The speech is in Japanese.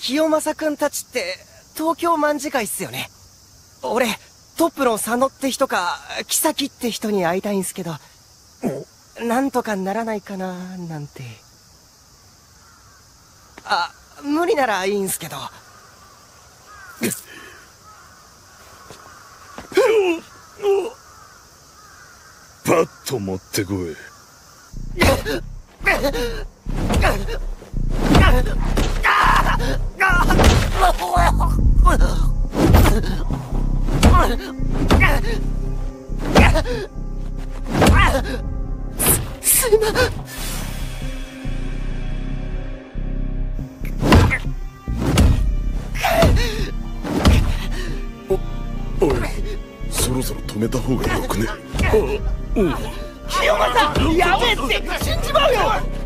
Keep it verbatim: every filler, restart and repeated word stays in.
清正くんたちって東京卍会っすよね。俺トップの佐野って人か木崎って人に会いたいんすけど、なんとかならないかななんて。あ、無理ならいいんすけど。 パッと持ってこい。 すいません。 お、おい、そろそろ止めた方がよくね。 清正、やべえって死んじまうよ。